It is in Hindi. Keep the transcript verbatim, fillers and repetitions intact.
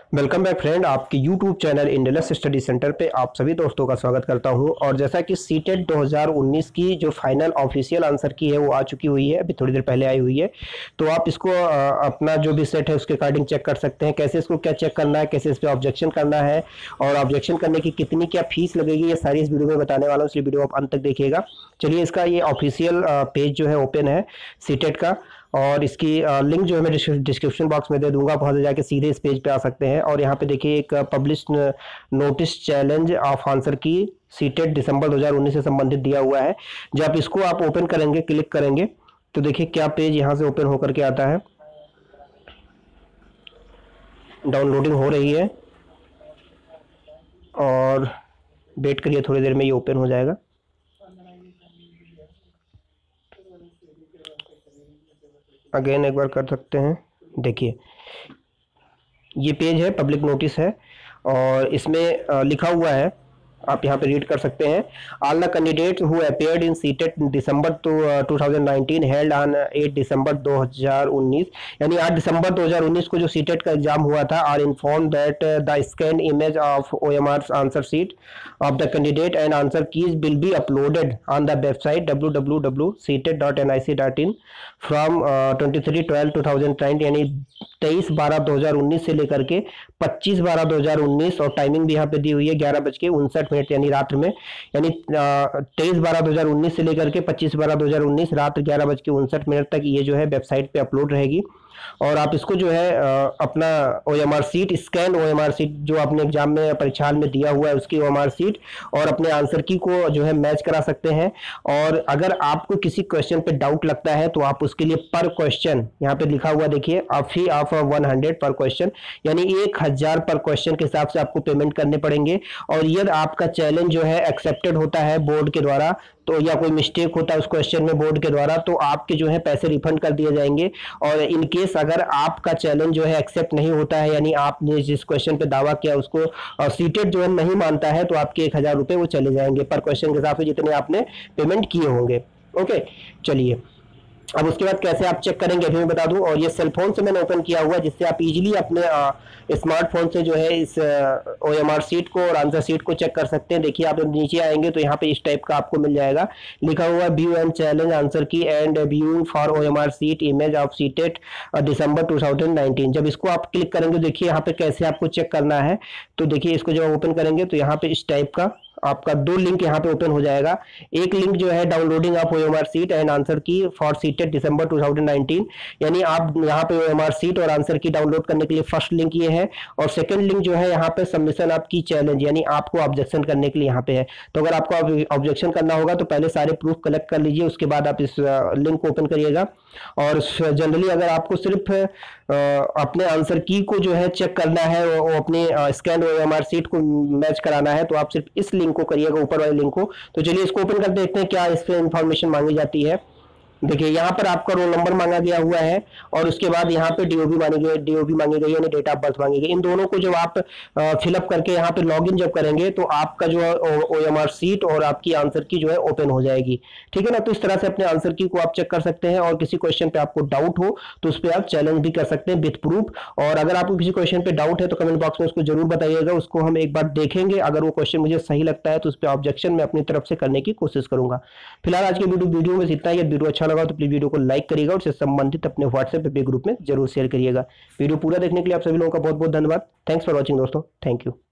वेलकम बैक फ्रेंड, आपके यूट्यूब चैनल इंडलस स्टडी सेंटर पे आप सभी दोस्तों का स्वागत करता हूं। और जैसा कि सीटेट दो हज़ार उन्नीस की जो फाइनल ऑफिशियल आंसर की है वो आ चुकी हुई है, अभी थोड़ी देर पहले आई हुई है। तो आप इसको अ, अपना जो भी सेट है उसके अकॉर्डिंग चेक कर सकते हैं। कैसे इसको क्या चेक करना है, कैसे इस पर ऑब्जेक्शन करना है और ऑब्जेक्शन करने की कितनी क्या फीस लगेगी, ये सारी इस वीडियो में बताने वाला हूँ, इसलिए वीडियो आप अंत तक देखिएगा। चलिए, इसका ये ऑफिशियल पेज जो है ओपन है सीटेट का, और इसकी लिंक जो है मैं डिस्क्रिप्शन बॉक्स में दे दूंगा। आप वहाँ से जाके सीधे इस पेज पे आ सकते हैं। और यहाँ पे देखिए एक publish notice challenge of answer key CTET दिसंबर दो हज़ार उन्नीस से संबंधित दिया हुआ है। जब इसको आप ओपन करेंगे, क्लिक करेंगे, तो देखिए क्या पेज यहाँ से ओपन होकर के आता है। डाउनलोडिंग हो रही है और वेट करिए, थोड़ी देर में ये ओपन हो जाएगा। अगेन एक बार कर सकते हैं। देखिए ये पेज है, पब्लिक नोटिस है और इसमें लिखा हुआ है, आप यहाँ पे रीड कर सकते हैं। All the candidates who appeared in CTET December two two thousand nineteen held on eight December दो हज़ार उन्नीस, यानी आठ दिसंबर दो हज़ार उन्नीस को जो सीटेट का एग्जाम हुआ था, are informed that the scan image of OMR answer sheet of the candidate and answer keys will be uploaded on the website W W W dot CTET dot N I C dot in from twenty three twelve two thousand nineteen, यानी तेईस बारह दो हज़ार उन्नीस से लेकर के पच्चीस बारह दो हज़ार उन्नीस, और टाइमिंग भी यहाँ पे दी हुई है ग्यारह बज के उनसठ मिनट यानी रात्र में, यानी तेईस बारह दो हज़ार उन्नीस से लेकर के पच्चीस बारह दो हज़ार उन्नीस रात ग्यारह बज के उनसठ मिनट तक ये जो है वेबसाइट पे अपलोड रहेगी। और आप इसको जो है अपना OMR sheet, scan OMR sheet जो आपने एग्जाम में परीक्षा में दिया हुआ है उसकी ओएमआर सीट और अपने आंसर की को जो है मैच करा सकते हैं। और अगर आपको किसी क्वेश्चन पे डाउट लगता है तो आप उसके लिए पर क्वेश्चन यहाँ पे लिखा हुआ देखिए, a fee of one hundred per question, यानी एक हजार पर क्वेश्चन के हिसाब से आपको पेमेंट करने पड़ेंगे। और यदि आपका चैलेंज जो है एक्सेप्टेड होता है बोर्ड के द्वारा, तो या कोई मिस्टेक होता है उस क्वेश्चन में बोर्ड के द्वारा, तो आपके जो है पैसे रिफंड कर दिए जाएंगे। और इन केस अगर आपका चैलेंज जो है एक्सेप्ट नहीं होता है, यानी आपने जिस क्वेश्चन पे दावा किया उसको सीटेट जो है नहीं मानता है, तो आपके एक हजार रुपये वो चले जाएंगे पर क्वेश्चन के हिसाब से जितने आपने पेमेंट किए होंगे। ओके, चलिए अब उसके बाद कैसे आप चेक करेंगे अभी मैं बता दूं। और ये सेल फोन से मैंने ओपन किया हुआ है, जिससे आप इजीली अपने स्मार्टफोन से जो है इस ओएमआर सीट को और आंसर सीट को चेक कर सकते हैं। देखिए आप नीचे आएंगे तो यहाँ पे इस टाइप का आपको मिल जाएगा, लिखा हुआ view and challenge answer key and viewing for OMR sheet image of CTET December two thousand nineteen. जब इसको आप क्लिक करेंगे देखिए यहाँ पे कैसे आपको चेक करना है। तो देखिए इसको जब ओपन करेंगे तो यहाँ पे इस टाइप का आपका दो लिंक यहाँ पे ओपन हो जाएगा। एक लिंक जो है downloading of OMR sheet and answer key for CTET December two thousand nineteen, यानी आप यहाँ पे ओएमआर सीट और आंसर की डाउनलोड करने के लिए फर्स्ट लिंक ये है। और सेकंड लिंक जो है यहाँ पे सबमिशन ऑफ की चैलेंज, यानी आपको ऑब्जेक्शन करने के लिए यहाँ पे है। तो अगर आपको ऑब्जेक्शन करना होगा तो पहले सारे प्रूफ कलेक्ट कर लीजिए, उसके बाद आप इस लिंक को ओपन करिएगा। और जनरली अगर आपको सिर्फ अपने आंसर की को जो है चेक करना है, वो अपने स्कैन ओएमआर सीट को मैच कराना है, तो आप सिर्फ इस लिंक को करिएगा, ऊपर वाले लिंक को। तो चलिए इसको ओपन कर देखते हैं क्या इस पे इंफॉर्मेशन मांगी जाती है। देखिए यहाँ पर आपका रोल नंबर मांगा गया हुआ है और उसके बाद यहाँ पे डीओबी मांगी गई डीओबी मांगी गई यानी डेट ऑफ बर्थ मांगी गई। इन दोनों को जब आप फिलअप करके यहाँ पे लॉगिन जब करेंगे तो आपका जो है ओएमआर सीट और आपकी आंसर की जो है ओपन हो जाएगी। ठीक है ना। तो इस तरह से अपने आंसर की को आप चेक कर सकते हैं। और किसी क्वेश्चन पे आपको डाउट हो तो उस पर आप चैलेंज भी कर सकते हैं विथ प्रूफ। और अगर आपको किसी क्वेश्चन पे डाउट है तो कमेंट बॉक्स में उसको जरूर बताइएगा, उसको हम एक बार देखेंगे। अगर वो क्वेश्चन मुझे सही लगता है तो उस पर ऑब्जेक्शन मैं अपनी तरफ से करने की कोशिश करूंगा। फिलहाल आज के वीडियो वीडियो में इतना ही। वीडियो अच्छा लगा तो प्लीज वीडियो को लाइक करिएगा और इससे संबंधित अपने व्हाट्सएप पे ग्रुप में जरूर शेयर करिएगा। वीडियो पूरा देखने के लिए आप सभी लोगों का बहुत बहुत धन्यवाद। थैंक्स फॉर वॉचिंग दोस्तों, थैंक यू।